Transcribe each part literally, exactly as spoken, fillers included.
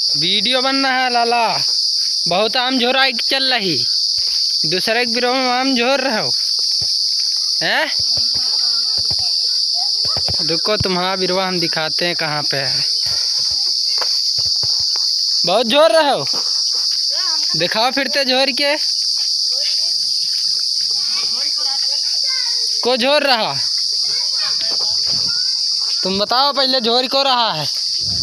Video बन रहा है लाला। बहुत आम झोराई चल रही। दूसरे के बिरोह में आम झोर रहे हो हैं? रुको तुम्हारा बिरवा हम दिखाते हैं कहाँ पे है। बहुत झोर रहे हो, दिखाओ फिरते झोर के। को झोर रहा तुम बताओ पहले, झोर को रहा है?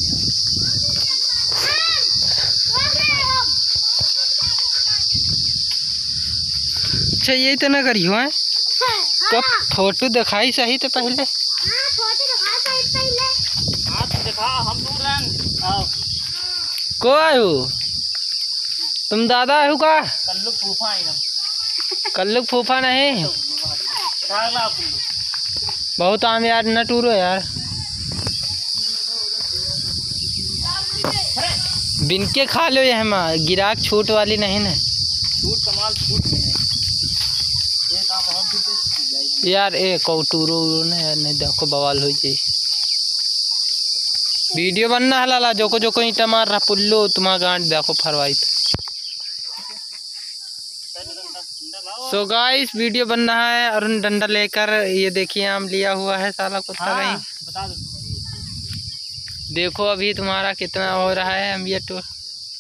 अच्छा यही तो ना करियो है। कब फोटो दिखाई सही तो पहले। को आयु तुम दादा आयु का? कल्लुक फूफा कल्लुक फूफा नहीं। बहुत आम यार न टूरो यार। बिन के खा लो ये माँ, गिराक छूट वाली नहीं ना। छूट कमाल छूट में है ये काम और यार। ए कौटूरो ने यार नहीं देखो बवाल हो जाए। वीडियो बनना है लाला। जोको जोको ईंटा मार रहा पुल्लो तुम्हारा गांड देखो फरवाई। सो गाइस वीडियो बन रहा है। अरुण डंडा लेकर ये देखिए आम लिया हुआ है साला कुत्ता कहीं। बता दो देखो अभी तुम्हारा कितना हो रहा है हम ये तो।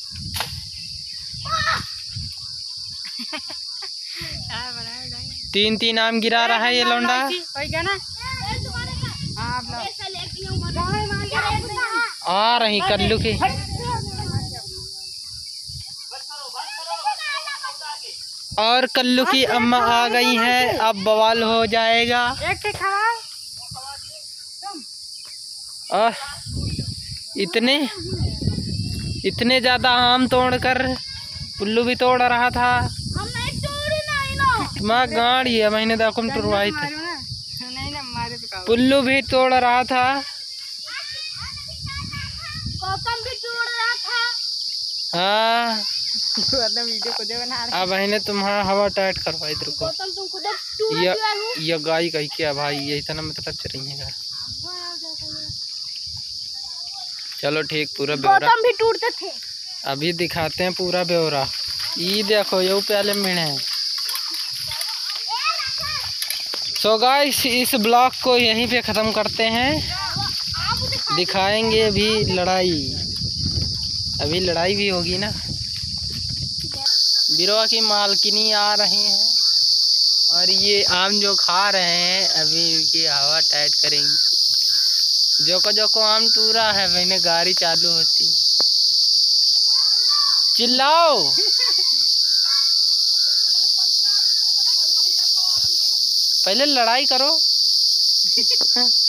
तीन तीन आम गिरा रहा है ये लौंडा। आ रही कल्लू की। और कल्लू की अम्मा आ गई है। अब बवाल हो जाएगा। और इतने इतने ज्यादा आम तोड़कर पुल्लू भी तोड़ रहा था। तुम्हारा गाड़ी है मैंने देखो टुरवाई थे। पुल्लू भी तोड़ रहा था। हाँ अब मैंने तुम्हारा हवा टाइट करवाई इधर को। ये ये गाय कही क्या भाई, ये इतना मतलब चलेगा। चलो ठीक पूरा ब्यौरा भी टूटते थे। अभी दिखाते हैं पूरा ब्यौरा। ये देखो ये प्याले मिले हैं। सो गाइस इस ब्लॉग को यहीं पे ख़त्म करते हैं। दिखाएंगे अभी लड़ाई। अभी लड़ाई भी होगी ना। बिरवा की मालकिनी आ रही हैं और ये आम जो खा रहे हैं अभी इनकी हवा टाइट करेंगी। जोको जोको आम टूरा है मैंने गाड़ी चालू होती। चिल्लाओ पहले लड़ाई करो।